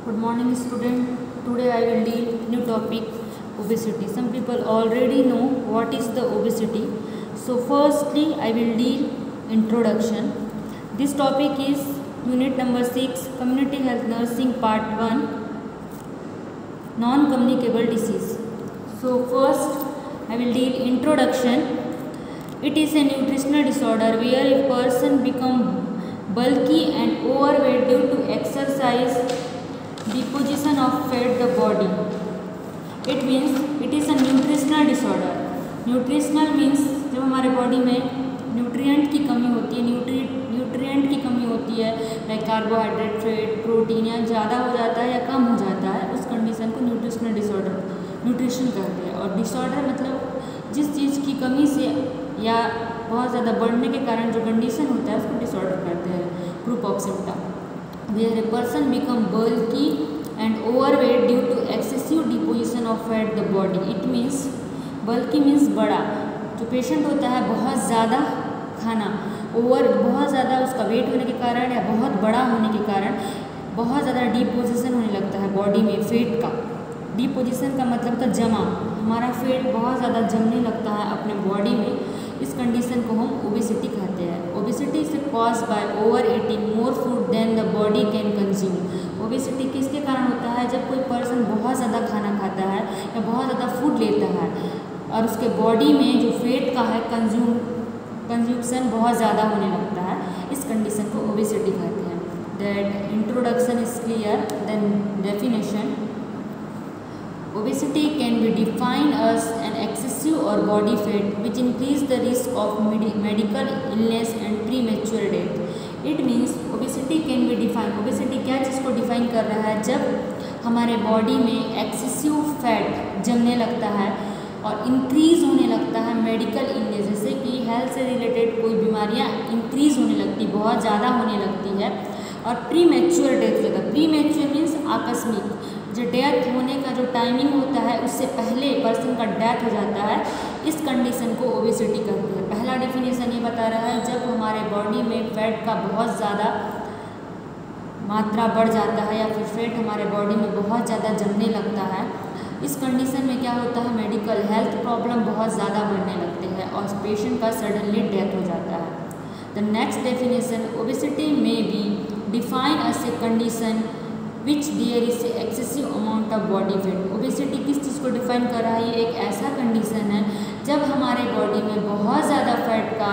Good morning, student. Today I will deal new topic obesity. Some people already know what is the obesity. So firstly, I will deal introduction. This topic is unit number 6, Community Health Nursing Part 1, Non-Communicable Disease. So first, I will deal introduction. It is a nutritional disorder where a person becomes bulky and overweight due to exercise, deposition of fat the body. It means it is a nutritional disorder. Nutritional means जब हमारे body में nutrient की कमी होती है, nutrient की कमी होती है, लाइक कार्बोहाइड्रेट, फैट, प्रोटीन या ज़्यादा हो जाता है या कम हो जाता है, उस कंडीशन को न्यूट्रिशनल डिसऑर्डर न्यूट्रिशन कहते हैं। और डिसऑर्डर मतलब जिस चीज़ की कमी से या बहुत ज़्यादा बढ़ने के कारण जो कंडीशन होता है उसको डिसऑर्डर कहते हैं। Group of symptom where a person become bulky and overweight due to excessive deposition of fat the body. It means bulky means बड़ा, जो पेशेंट होता है बहुत ज़्यादा खाना, बहुत ज़्यादा उसका वेट होने के कारण या बहुत बड़ा होने के कारण बहुत ज़्यादा डिपोजिशन होने लगता है बॉडी में फेट का। डिपोजिशन का मतलब था जमा, हमारा फेट बहुत ज़्यादा जमने लगता है अपने बॉडी में। इस कंडीशन को हम ओबेसिटी कहते हैं। Obesity is cause by over eating more food than the body can consume. Obesity किसके कारण होता है? जब कोई पर्सन बहुत ज़्यादा खाना खाता है या बहुत ज़्यादा फूड लेता है और उसके बॉडी में जो फेट का है कंज्यूम्शन बहुत ज़्यादा होने लगता है, इस कंडीशन को ओबेसिटी कहते हैं। That introduction is clear, then definition. Obesity can be defined as an excessive or body fat which increase the risk of medical illness and premature death. It means obesity can be defined. Obesity क्या चीज़ को define कर रहा है? जब हमारे body में excessive fat जमने लगता है और इंक्रीज़ होने लगता है मेडिकल इलनेस, जैसे कि हेल्थ से रिलेटेड कोई बीमारियाँ इंक्रीज़ होने लगती, बहुत ज़्यादा होने लगती है, और प्रीमेच्योर डेथ हो जाता है। प्रीमेच्योर मीन्स आकस्मिक, जो डेथ होने का जो टाइमिंग होता है उससे पहले पर्सन का डेथ हो जाता है, इस कंडीशन को ओबेसिटी कहते हैं। पहला डेफिनेशन ये बता रहा है जब हमारे बॉडी में फैट का बहुत ज़्यादा मात्रा बढ़ जाता है या फिर फैट हमारे बॉडी में बहुत ज़्यादा जमने लगता है, इस कंडीशन में क्या होता है? मेडिकल हेल्थ प्रॉब्लम बहुत ज़्यादा बढ़ने लगते हैं और पेशेंट का सडनली डेथ हो जाता है। द नेक्स्ट डेफिनेशन, ओबेसिटी में be define as a condition which there is excessive amount of body fat. Obesity किस चीज़ को डिफाइन कर रहा है? ये एक ऐसा कंडीशन है जब हमारे बॉडी में बहुत ज़्यादा फैट का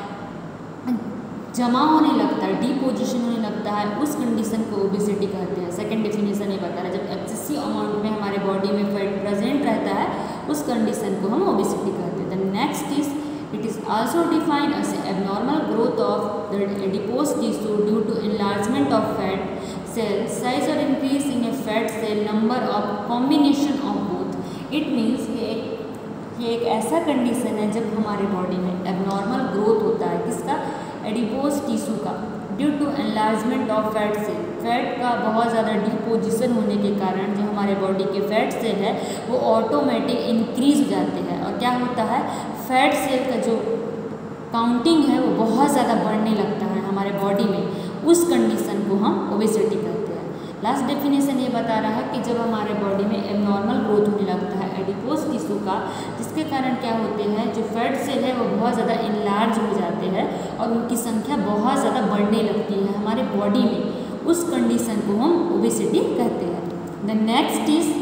जमा होने लगता है, डिपोजिशन होने लगता है, उस कंडीशन को ओबेसिटी कहते हैं। सेकंड डेफिनेशन ये बता रहा है जब एक्सेसिव अमाउंट में हमारे बॉडी में फैट प्रेजेंट रहता है, उस कंडीशन को हम ओबेसिटी कहते हैं। The next is it is also defined as abnormal growth of the adipose tissue due to enlargement of fat cell size or increase in a fat cell number of combination of both. It means ये एक ऐसा condition है जब हमारे body में abnormal growth होता है, किसका? एडिपोज टिश्यू का, due to enlargement of fat cell. Fat का बहुत ज़्यादा डिपोजिशन होने के कारण जो हमारे बॉडी के फैट सेल है वो ऑटोमेटिक इंक्रीज हो जाते हैं, और क्या होता है? फैट सेल का जो काउंटिंग है वो बहुत ज़्यादा बढ़ने लगता है हमारे बॉडी में, उस कंडीशन को हम ओबेसिटी कहते हैं। लास्ट डेफिनेशन ये बता रहा है कि जब हमारे बॉडी में एबनॉर्मल ग्रोथ होने लगता है एडिपोज टिश्यू का, जिसके कारण क्या होते हैं? जो फैट सेल है वो बहुत ज़्यादा इनलार्ज हो जाते हैं और उनकी संख्या बहुत ज़्यादा बढ़ने लगती है हमारे बॉडी में, उस कंडीशन को हम ओबेसिटी कहते हैं। The next is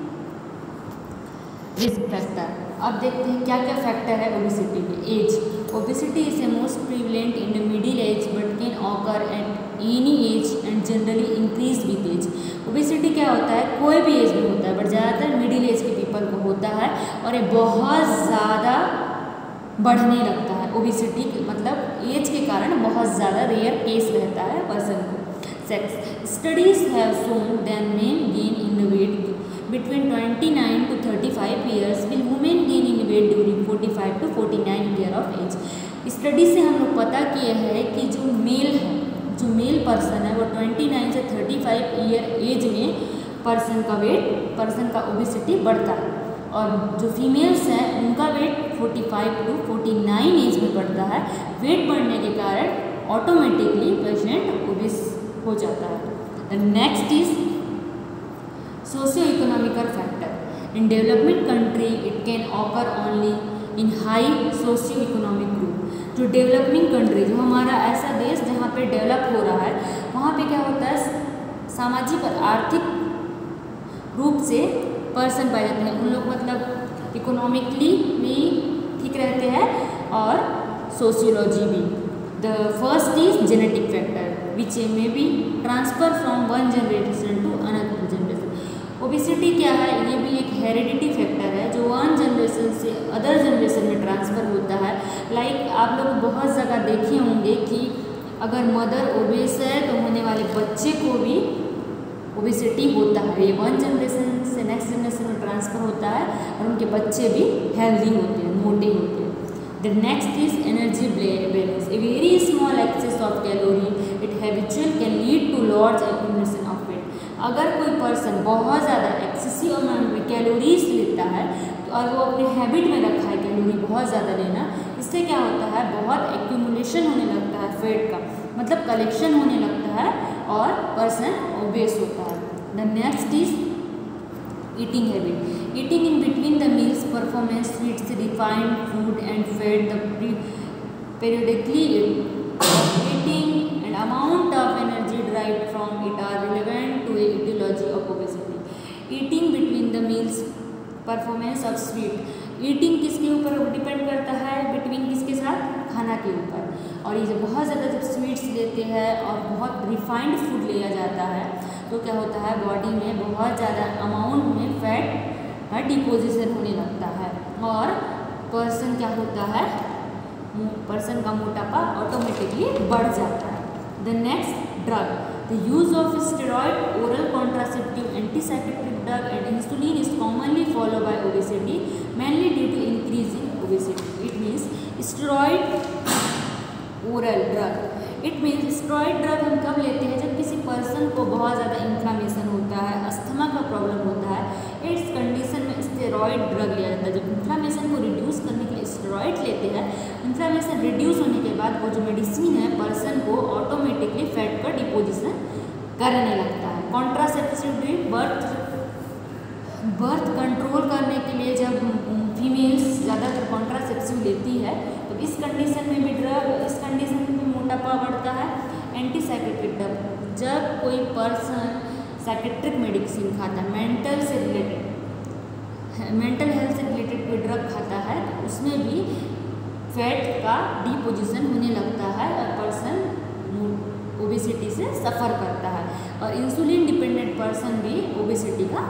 risk factor. अब देखते हैं क्या क्या फैक्टर है ओबेसिटी में। Age, obesity is a most prevalent in the middle age but can occur at any age and generally increase with age. Obesity क्या होता है? कोई भी एज में होता है, बट ज़्यादातर मिडिल एज के पीपल को होता है और ये बहुत ज़्यादा बढ़ने लगता है। ओबेसिटी मतलब एज के कारण बहुत ज़्यादा रेयर केस रहता है पर्सन को। Sex, studies have shown that men gain in weight between 29 to 35 years will women gain in weight during 45 to 49 year of age। Study से हम लोग पता किए हैं कि जो मेल पर्सन है वो 29 से 35 ईयर एज में पर्सन का ओबेसिटी बढ़ता है, और जो फीमेल्स हैं उनका वेट 45 टू 49 एज में बढ़ता है। वेट बढ़ने के कारण ऑटोमेटिकली पेशेंट ओबेस हो जाता है। Next is socio-economical factor. In development country, it can occur only in high socio-economic group. जो डेवलपिंग कंट्री, जो हमारा ऐसा देश जहाँ पे डेवलप हो रहा है, वहाँ पे क्या होता है, सामाजिक और आर्थिक रूप से पर्सन पाए जाते हैं। उन लोग मतलब इकोनॉमिकली भी ठीक रहते हैं और सोशियोलॉजी भी। The first is genetic factor which may be transfer from one generation to another generation. Obesity क्या है, ये भी एक हेरिडिटी फैक्टर है जो वन जनरेशन से अदर जनरेशन में ट्रांसफ़र होता है। लाइक आप लोग बहुत जगह देखे होंगे कि अगर मदर ओबेस है तो होने वाले बच्चे को भी ओबेसिटी होता है। ये वन जनरेशन से नेक्स्ट जनरेशन में ट्रांसफ़र होता है और उनके बच्चे भी हेल्दी होते हैं, मोटे होते हैं। The next is energy balance. A very small excess of calorie it habitual can lead to large accumulation of weight. अगर कोई पर्सन बहुत ज़्यादा एक्सेसिव अमाउंट में कैलोरीज लेता है और वो अपने हैबिट में रखा है कैलोरी बहुत ज़्यादा लेना, इससे क्या होता है, बहुत एक्यूमुलेशन होने लगता है फैट का, मतलब कलेक्शन होने लगता है और पर्सन ओबेस होता है। The next is eating habit. Eating in between the meals, performance, sweets, refined food and fat, the periodically eating and amount of energy derived from it are relevant to a etiology of obesity. Eating between the meals, performance of sweet. Eating किसके ऊपर depend करता है, between किसके साथ, खाना के ऊपर। और ये जो बहुत ज़्यादा जब स्वीट्स लेते हैं और बहुत रिफाइंड फूड लिया जाता है तो क्या होता है, बॉडी में बहुत ज़्यादा अमाउंट में फैट डिपोजिशन होने लगता है और पर्सन क्या होता है, पर्सन का मोटापा ऑटोमेटिकली बढ़ जाता है। The next drug, the use of steroid, oral contraceptive, antipsychiatric drug and insulin is commonly follow by obesity mainly due to increase in obesity. It means steroid oral drug. It means steroid drug हम कब लेते हैं, जब किसी person को बहुत ज़्यादा inflammation होता है, अस्थमा का प्रॉब्लम होता है, इस कंडीशन में स्टेरॉइड ड्रग लिया जाता है। जब इन्फ्लामेशन को रिड्यूस करने के लिए स्टेरॉइड लेते हैं, इन्फ्लामेशन रिड्यूस होने के बाद वो जो मेडिसिन है पर्सन को ऑटोमेटिकली फैट का डिपोजिशन करने लगता है। कॉन्ट्रासेप्टिव बर्थ कंट्रोल करने के लिए जब फीमेल्स ज़्यादातर कॉन्ट्रासेप्टिव लेती है तो इस कंडीशन में भी ड्रग, इस कंडीशन में भी मोटापा बढ़ता है। एंटीसाइकेट्रिक ड्रग, जब कोई पर्सन साइकेट्रिक मेडिसिन खाता है, मेंटल हेल्थ से रिलेटेड कोई ड्रग खाता है तो उसमें भी फैट का डिपोजिशन होने लगता है और पर्सन ओबेसिटी से सफ़र करता है। और इंसुलिन डिपेंडेंट पर्सन भी ओबेसिटी का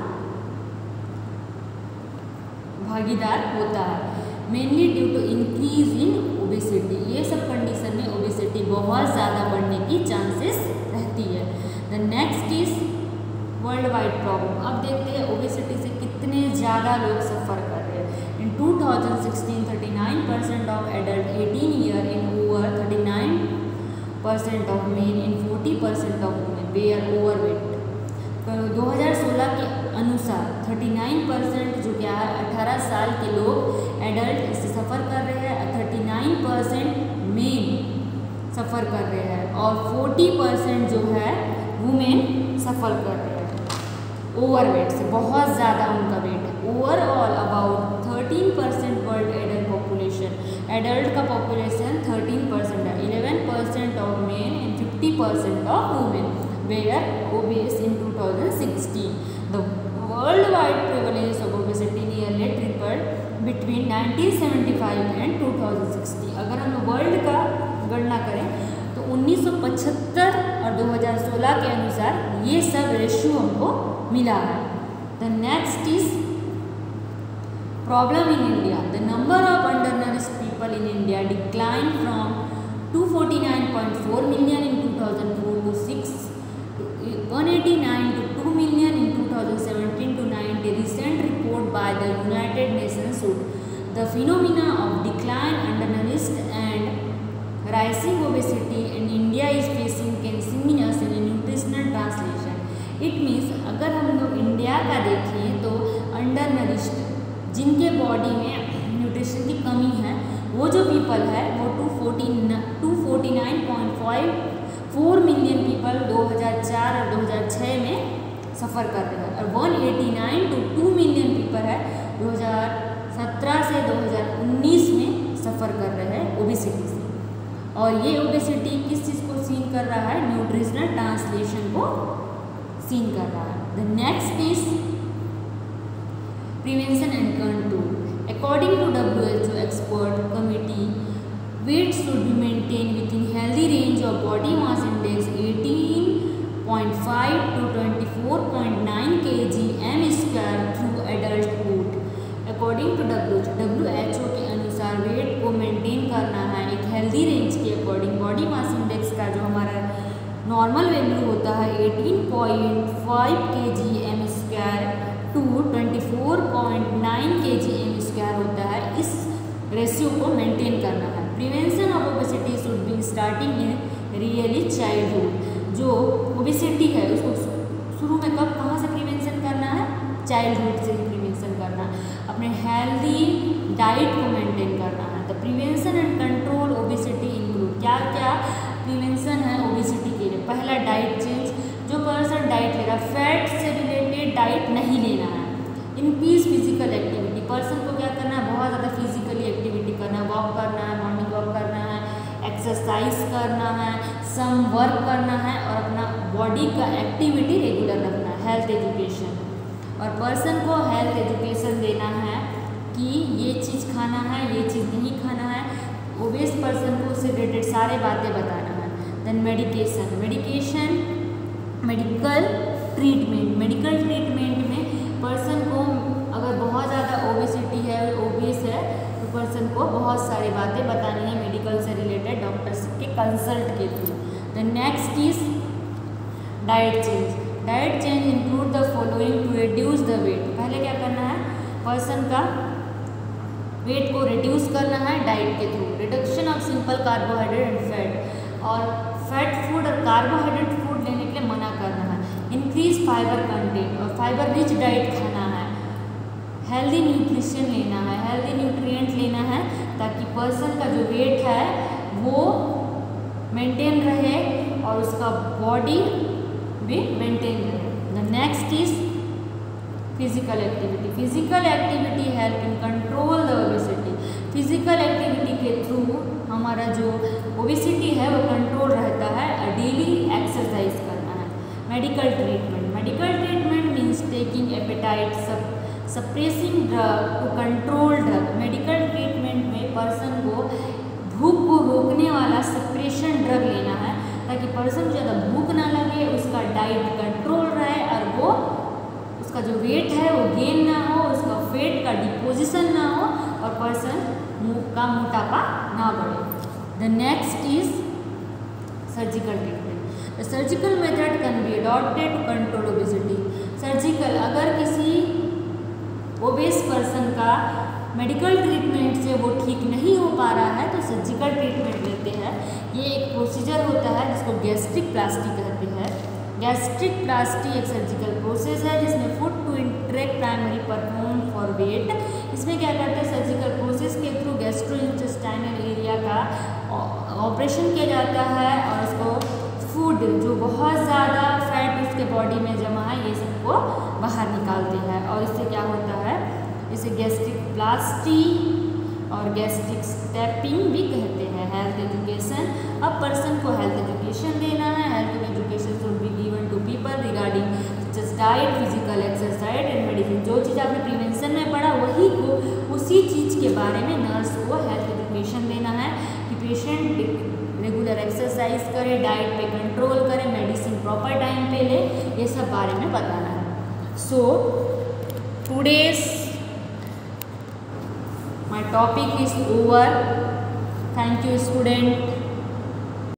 भागीदार होता है, mainly due to increase in obesity. ये सब कंडीशन में ओबेसिटी बहुत ज़्यादा बढ़ने की चांसेस रहती है। The next is world wide problem. अब देखते हैं ओबेसिटी से कितने ज़्यादा लोग सफ़र कर रहे हैं। In 2016 39% of adult 18 year in over 39% of men in 40% of women were overweight. 2016 के अनुसार 39% जो क्या है 18 साल के लोग एडल्ट इससे सफ़र कर रहे हैं, 39% मेन सफ़र कर रहे हैं और 40% जो है वुमेन सफ़र कर रहे हैं ओवरवेट से। बहुत ज़्यादा उनका वेट है। Overall about 13% world adult population, adult का पॉपुलेशन 13% है, 11% of men and 50% of women were obese in 2016. The worldwide prevalence of obesity nearly tripled between 1975 and 2060. अगर हम वर्ल्ड का गणना करें तो 1975 और 2016 के अनुसार ये सब रेशियो हमको मिला है। The next is problem in India. The number of undernourished people in India declined from 249.4 million in 2004 to 189 to 2 million in 2017 to 19. Recent report by the United Nations showed the phenomena of decline, undernourished and rising obesity in India is facing consumers in a nutritional translation. It means अगर हम लोग India का देखें तो अंडरनरिश्ड, जिनके body में nutrition की कमी है, वो जो पीपल है वो 249.4 मिलियन पीपल 2004 और 2006 में सफ़र कर रहे हैं, और 189 to 2 मिलियन पीपल है 2017 से 2019 में सफ़र कर रहे हैं ओबेसिटी से। और ये ओबेसिटी किस चीज़ को सीन कर रहा है? न्यूट्रिशनल ट्रांसलेशन को सीन कर रहा है। The next is prevention and control. According to WHO expert committee, weight should be maintained within healthy range of body mass index 18.5 to 24.9 kg/m² through adulthood। According to WHO के अनुसार weight को maintain करना है एक healthy range के according. Body mass index का जो हमारा नॉर्मल वैल्यू होता है 18.5 kg/m² टू 24.9 kg/m² होता है, इस रेशियो को मेंटेन करना है। Prevention of obesity should be starting in really childhood. जो ओबेसिटी है उसको शुरू में कब कहाँ से प्रिवेंशन करना है? चाइल्डहुड से ही प्रिवेंशन करना है। अपने हेल्दी डाइट को मेंटेन करना है। तो prevention and control obesity include, क्या क्या प्रिवेंशन है ओबेसिटी के लिए? पहला, डाइट चेंज। जो पर्सन डाइट ले रहा है, फैट से रिलेटेड डाइट नहीं लेना है। इंक्रीज फिजिकल एक्टिविटी, पर्सन को क्या करना है? बहुत ज़्यादा फिजिकली एक्टिविटी करना है, वॉक करना है, मॉर्निंग वॉक करना है, एक्सरसाइज करना है, सम वर्क करना है, और अपना बॉडी का एक्टिविटी रेगुलर रखना है। हेल्थ एजुकेशन, और पर्सन को हेल्थ एजुकेशन देना है कि ये चीज़ खाना है, ये चीज़ नहीं खाना है। ओबेस पर्सन को उससे रिलेटेड सारे बातें बताना है। Then medication, medical treatment. Medical treatment में पर्सन को अगर बहुत ज़्यादा ओबेसिटी है, ओबेस है, तो पर्सन को बहुत सारी बातें बतानी है मेडिकल से रिलेटेड, डॉक्टर्स के कंसल्ट के through. The next is diet change. Diet change include the following to reduce the weight. पहले क्या करना है? पर्सन का वेट को रिड्यूस करना है डाइट के through. Reduction of simple carbohydrate and fat, और फैट फूड और कार्बोहाइड्रेट फूड लेने के लिए मना करना है। इंक्रीज फाइबर कंटेंट, और फाइबर रिच डाइट खाना है। हेल्दी न्यूट्रिशन लेना है, हेल्दी न्यूट्रिएंट लेना है, ताकि पर्सन का जो वेट है वो मेंटेन रहे और उसका बॉडी भी मेंटेन रहे। The next is physical activity. Physical activity help in control the obesity. Physical activity के थ्रू हमारा जो ओबेसिटी है वो कंट्रोल रहता है, और डेली एक्सरसाइज करना है। Medical treatment means taking appetite suppressing drug to control drug. Medical treatment में पर्सन को भूख को रोकने वाला सप्रेशन ड्रग लेना है, ताकि पर्सन को ज़्यादा भूख ना लगे, उसका डाइट कंट्रोल रहे, और वो उसका जो वेट है वो गेन ना हो, उसका फेट का डिपोजिशन ना हो, और पर्सन का मोटापा ना बढ़े। The next is surgical treatment. The surgical method can be adopted to control obesity. Surgical, अगर किसी ओबेस पर्सन का मेडिकल ट्रीटमेंट से वो ठीक नहीं हो पा रहा है तो सर्जिकल ट्रीटमेंट लेते हैं। ये एक प्रोसीजर होता है जिसको गैस्ट्रिक प्लास्टी कहते हैं। गैस्ट्रिक प्लास्टी एक सर्जिकल प्रोसेस है जिसमें food to interact primary perform for weight. इसमें क्या करते हैं? सर्जिकल प्रोसेस के थ्रू गैस्ट्रोइंटेस्टाइनल एरिया का ऑपरेशन किया जाता है, और उसको फूड जो बहुत ज़्यादा फैट उसके बॉडी में जमा है ये सबको बाहर निकालते हैं, और इससे क्या होता है? इसे गैस्ट्रिक प्लास्टी और गैस्ट्रिक स्टेपिंग भी कहते हैं। हेल्थ एजुकेशन, अब पर्सन को हेल्थ एजुकेशन देना है। Health education should be given to people regarding just diet, physical exercise and medicine. जो चीज़ आपने प्रिवेंशन में पढ़ा वही को उसी चीज़ के बारे में नर्स को हेल्थ एजुकेशन देना है कि पेशेंट रेगुलर एक्सरसाइज करे, डाइट पे कंट्रोल करे, मेडिसिन प्रॉपर टाइम पे ले, ये सब बारे में बताना है। So today's my topic is over. Thank you student.